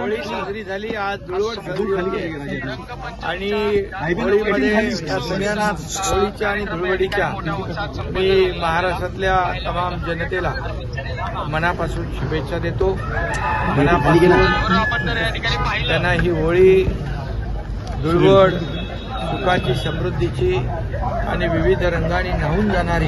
होळी साजरी झाली। आज धुळवड साजरी झाली आणि होळीमध्ये सगळ्यांना होळीच्या आणि धुळवडीच्या मी महाराष्ट्रातल्या तमाम जनतेला मनापासून शुभेच्छा देतो। मनापासून त्यांना ही होळी धुळवड सुखाची समृद्धीची आणि विविध रंगांनी न्हाऊन जाणारी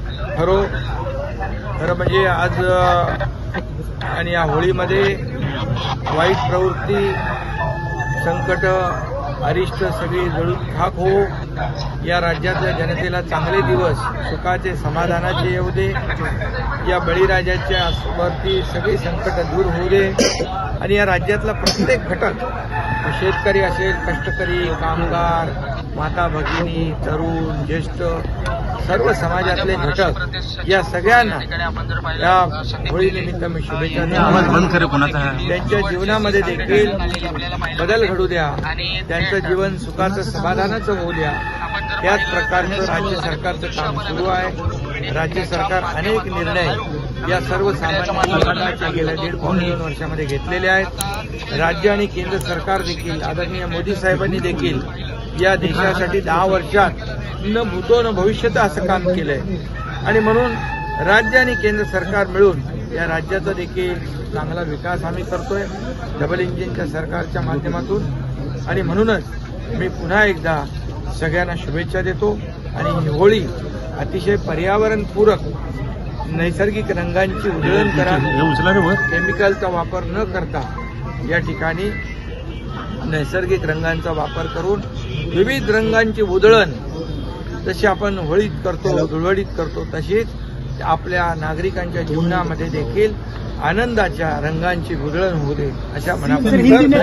खरं म्हणजे आज आणि या होळीमध्ये वाईट प्रवृत्ती संकट अरिष्ट सगळी जळून खाक हो। या राज्यातल्या जनतेला चांगले दिवस सुखाचे समाधानाचे येऊ दे। या बळीराजाच्या वरती सगळी संकट दूर होऊ दे आणि या राज्यातला प्रत्येक घटक शेतकरी असेल, कष्टकरी, कामगार, माता भगिनी, तरुण, ज्येष्ठ सर्व समाजातले घटक या सगळ्यांना या होळीनिमित्त मी शुभेच्छा देतो। त्यांच्या जीवनामध्ये देखील बदल घडू द्या, त्यांचं जीवन सुखाचं समाधानाचं होऊ द्या। त्याच प्रकारचं राज्य सरकारचं काम सुरू आहे। राज्य सरकार अनेक निर्णय या सर्वसामान्य लोकांच्या गेल्या 1.5-2 वर्षामध्ये घेतलेले आहेत। राज्य आणि केंद्र सरकार देखील आदरणीय मोदी साहेबांनी देखील या देशासाठी 10 वर्षात न भूतो न भविष्यत असं काम केलंय आणि म्हणून राज्य आणि केंद्र सरकार मिळून या राज्याचा देखील चांगला विकास आम्ही करतोय डबल इंजिनच्या सरकारच्या माध्यमातून। आणि म्हणूनच मी पुन्हा एकदा सगळ्यांना शुभेच्छा देतो आणि ही होळी अतिशय पर्यावरणपूरक नैसर्गिक रंगांची उधळण करा, केमिकलचा वापर न करता या ठिकाणी नैसर्गिक रंगांचा वापर करून विविध रंगांची उधळण जशी आपण होळीत करतो, धुळवडीत करतो तशीच आपल्या नागरिकांच्या जीवनामध्ये देखील आनंदाच्या रंगांची उधळण होऊ दे अशा मनापासून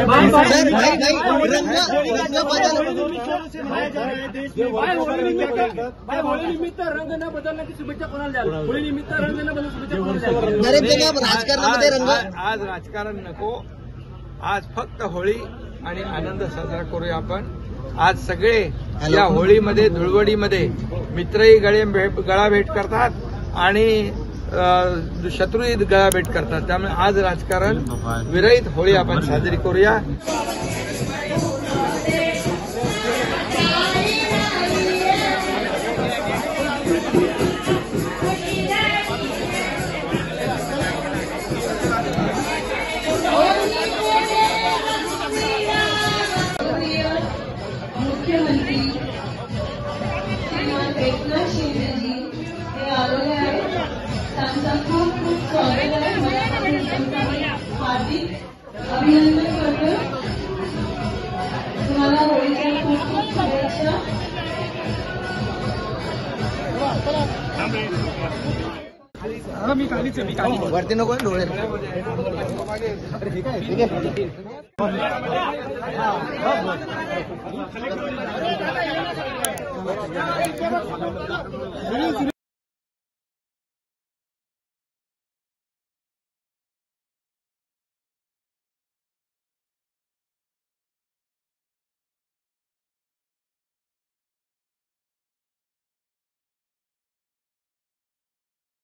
आज राजकारण नको, आज फक्त होळी आणि आनंद साजरा करूया आपण। आज सगळे या होळीमध्ये धुळवडीमध्ये मित्रही गळा भेट करतात आणि शत्रूही गळा भेट करतात। त्यामुळे आज राजकारण विरहित होळी आपण साजरी करूया। मुख्यमंत्री श्रीमान एकनाथ शिंदेजी हे आलेले आहेत। त्यांचं खूप खूप स्वागत आहे। मला हार्दिक अभिनंदन करतो। तुम्हाला होळीच्या खूप खूप शुभेच्छा। वरती नको डोळे ठीक आहे।